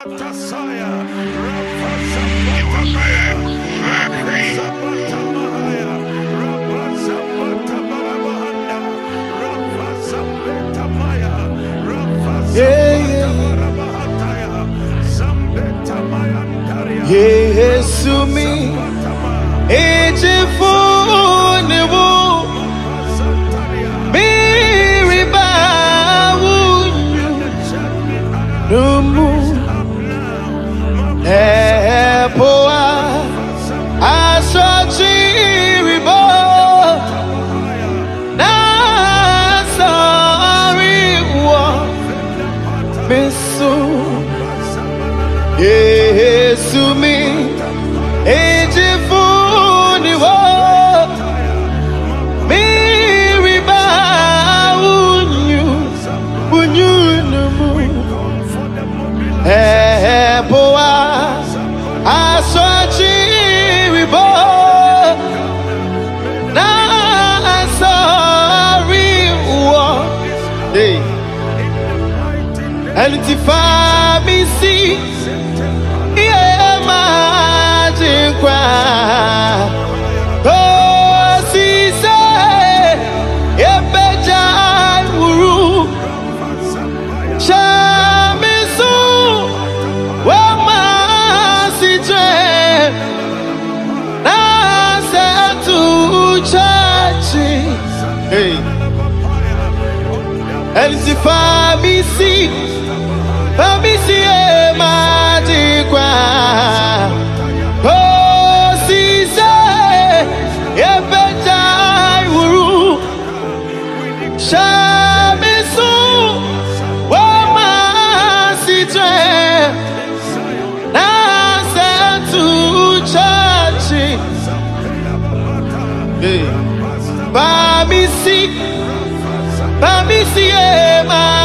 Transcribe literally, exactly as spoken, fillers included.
Yesu mi ejifuniwu miribawu numu epoa asojiribo nasariwo misu Yesu mi ejifuniwo miribawu numu epoa asojiribo nasariwo hey elitifa mi si oh si se ebeja wuru shamisu wa masije na setu chachi hey elisifa misi famisi e majikwa Shamisu wama sitwe na setu chachi Bamisi Bamisi ema